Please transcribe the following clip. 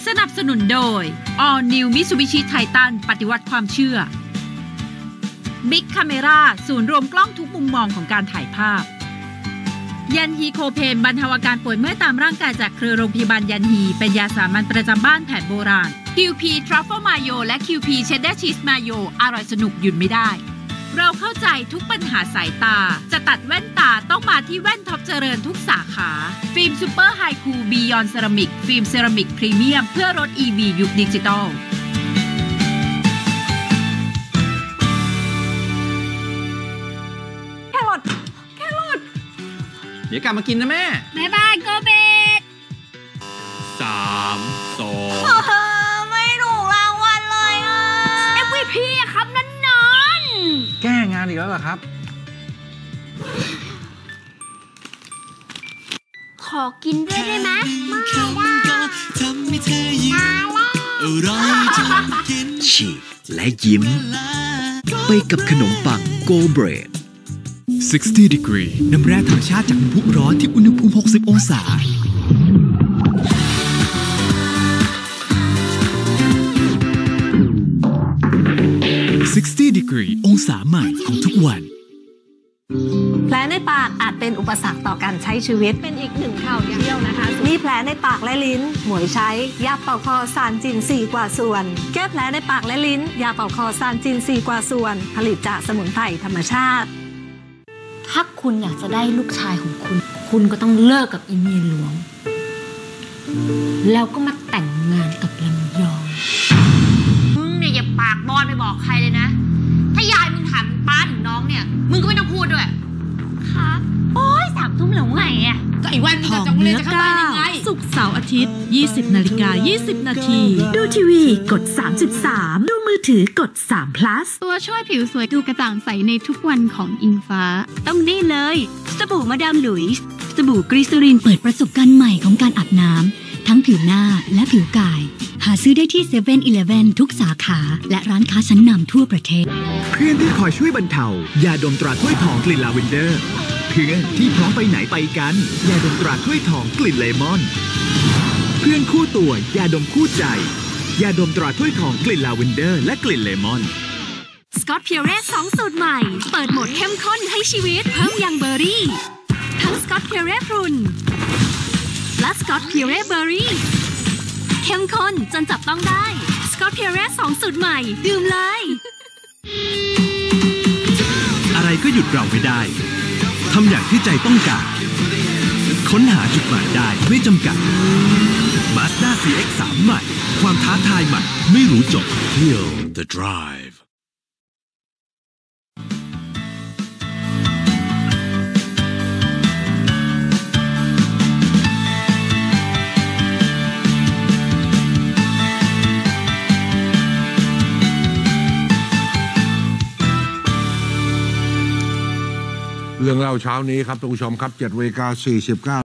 สนับสนุนโดย All New Mitsubishi Titan ปฏิวัติความเชื่อ Big Camera ศูนย์รวมกล้องทุกมุมมองของการถ่ายภาพยันฮีโคเพนบรรเทาอาการป่วยเมื่อยตามร่างกายจากเครือโรงพยาบาลยันฮีเป็นยาสามัญประจำบ้านแผนโบราณ QP Truffle Mayo และ QP Cheddar Cheese Mayo อร่อยสนุกหยุดไม่ได้เราเข้าใจทุกปัญหาสายตาจะตัดแว่นตาต้องมาที่แว่นท็อปเจริญทุกสาขาฟิล์มซูเปอร์ไฮคูลบียอนเซรามิกฟิล์มเซรามิกพรีเมียมเพื่อรถ EV ยุคดิจิตอลแครอทเดี๋ยวกลับมากินนะแม่แม่บ้านโกเบต 3 2 ไม่ถูกรางวัลเลยอ่ะ MVP อะครับนั่นแก้งานอีกแล้วเหรอครับขอกินด้วยได้ไหมไม่ได้ฉีกและยิ้มไปกับขนมปังโกเบรด 60 degree น้ำแร่ธรรมชาติจากน้ำพุร้อนที่อุณหภูมิ60องศา60 degree องศาใหม่ของทุกวันแผลในปากอาจเป็นอุปสรรคต่อการใช้ชีวิตเป็นอีกหนึ่งข่าวเที่ยวนะคะมีแผลในปากและลิ้นหมวยใช้ยาเป่าคอซานจิน4กว่าส่วนแก้แผลในปากและลิ้นยาเป่าคอซานจิน4กว่าส่วนผลิตจากสมุนไพรธรรมชาติถ้าคุณอยากจะได้ลูกชายของคุณก็ต้องเลิกกับอีเมียหลวงแล้วก็มาแต่งงานกับลำยองมึงเนี่ยอย่าปากบอลไปบอกใครเลยนะถ้ายายมึงถามป้าถึงน้องเนี่ยมึงก็ไม่ต้องพูดด้วยครับโอ๊ย3 ทุ่มแล้วไงอ่ะก็ไอ้วันทองเนื้อก้าวศุกร์เสาร์อาทิตย์ 20:20 น.ดูทีวีกด33ดูมือถือกด3 plus ตัวช่วยผิวสวยดูกระจ่างใสในทุกวันของอิงฟ้าต้องนี่เลยสบู่มาดามหลุยส์สบู่กรีซลินเปิดประสบการณ์ใหม่ของการอาบน้ำทั้งผิวหน้าและผิวกายหาซื้อได้ที่ 7-Eleven ทุกสาขาและร้านค้าชั้นนำทั่วประเทศเพื่อนที่คอยช่วยบรรเทายาดมตราถ้วยทองกลิ่นลาเวนเดอร์เพื่อนที่พร้อมไปไหนไปกันยาดมตราถ้วยทองกลิ่นเลมอนเพื่อนคู่ตัวยาดมคู่ใจยาดมตราถ้วยทองกลิ่นลาเวนเดอร์และกลิ่นเลมอนสกอตพิวเรส2สูตรใหม่เปิดโหมดเข้มข้นให้ชีวิตเพิ่มยังเบอร์รี่ทั้งสกอตพิวเรพรุนและสกอตพิวเรเบอร์รี่เข้มข้นจนจับต้องได้สกอตพิวเร2สูตรใหม่ดื่มเลยอะไรก็หยุดเราไม่ได้ทำอย่างที่ใจต้องการค้นหาจุดหมายได้ไม่จำกัด Mazda CX-3 ใหม่ความท้าทายใหม่ไม่รู้จบ Feel the drive เรื่องเล่าเช้านี้ครับท่านผู้ชมครับ7:49